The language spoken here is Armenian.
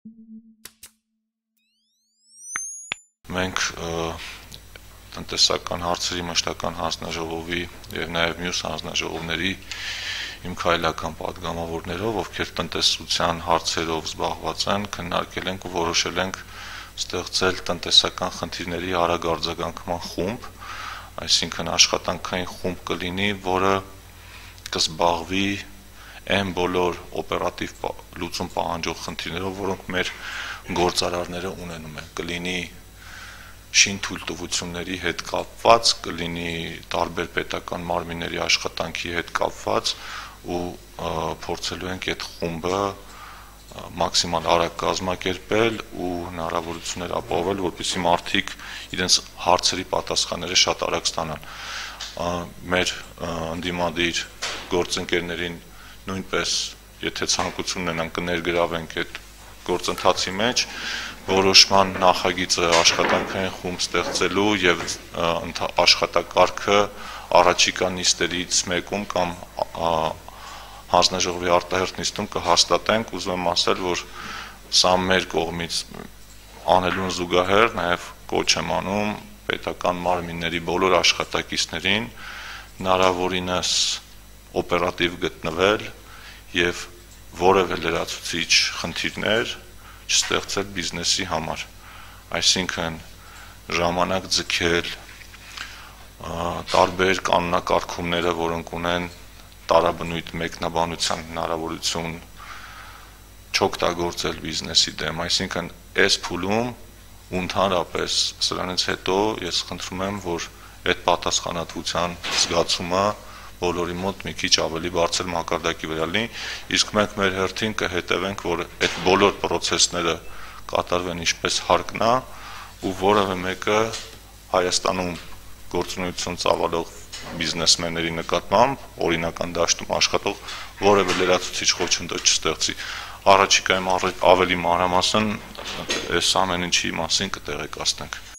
Մենք տնտեսական հարցերի մշտական հանձնաժողովի եւ նաեւ մյուս հանձնաժողովների իմ քայլական պատգամավորներով, ովքեր տնտեսության հարցերով զբաղված են, քննարկել ենք ու որոշել ենք ստեղծել տնտեսական խնդիրների արագ արձագանքման խումբ, այսինքն աշխատանքային խումբ կլինի, որը կզբաղվի այն բոլոր օպերատիվ լուծում պահանջող խնդիրներով, որոնք մեր գործարարները ունենում են, կլինի շինթույլտվությունների հետ կապված, կլինի տարբեր պետական մարմինների աշխատանքի հետ կապված ու փորձելու ենք այդ խումբը մաքսիմալ արագ կազմակերպել ու հնարավորություններ ապահովել, որպեսզի մարդիկ իրենց հարցերի պատասխանները շատ արագ ստանան։ Մեր ընդդիմադիր գործընկերներին նույնպես, եթե ցանկություն ունենան, կներգրավենք այդ գործընթացի մեջ, որոշման նախագիծը աշխատանքային խումբ ստեղծելու եւ աշխատակարգը առաջիկա նիստերից մեկում կամ հանձնաժողովի արտահերթ նիստում կհաստատենք, ուզում եմ ասել, որ սա մեր կողմից անելուն զուգահեռ նաեւ կոչ եմ անում պետական մարմինների բոլոր աշխատակիցներին հնարավորինս օպերատիվ գտնվել եւ որևէ լրացուցիչ խնդիրներ չստեղծել բիզնեսի համար, այսինքն ժամանակ ձգել, տարբեր կանոնակարգումները, որոնք ունեն տարաբնույթ մեկնաբանության հնարավորություն չօգտագործել բիզնեսի դեմ, այսինքն այս փուլում ու ընդհանրապես սրանից հետո ես խնդրում եմ, որ այդ պատասխանատվության զգացումը բոլորի մոտ մի քիչ ավելի բարձր մակարդակի վրա լինի, իսկ մենք մեր հերթին կհետևենք, որ այդ բոլոր process-ները կատարվեն ինչպես հարկն է ու որևէ մեկը Հայաստանում գործունեություն ծավալող բիզնեսմենների նկատմամբ օրինական դաշտում աշխատող որևէ լրացուցիչ խոչընդոտ չստեղծի։ Առաջիկայում ավելի մանրամասն այս ամեն ինչի մասին կտեղեկացնենք։